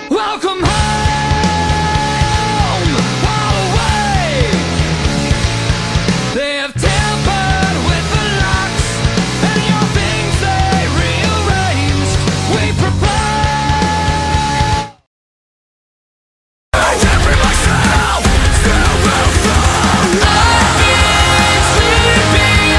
Welcome home, all away. They have tampered with the locks, and your things they rearranged. We propose. I can't free myself, still will fall. I've been sleeping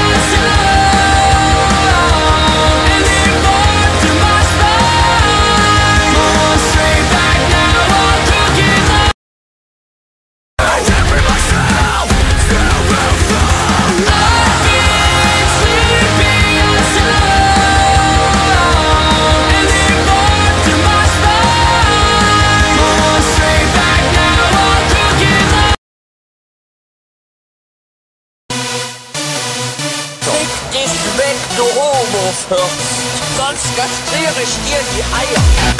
alone, and it burned to my spine. Going straight back now, I'm cooking up. I can't free myself, still will fall. I've been sleeping alone, and it burned to my spine. Going straight back now, I'm cooking up. Leg dich weg, du Homofürst, sonst kastriere ich dir die Eier.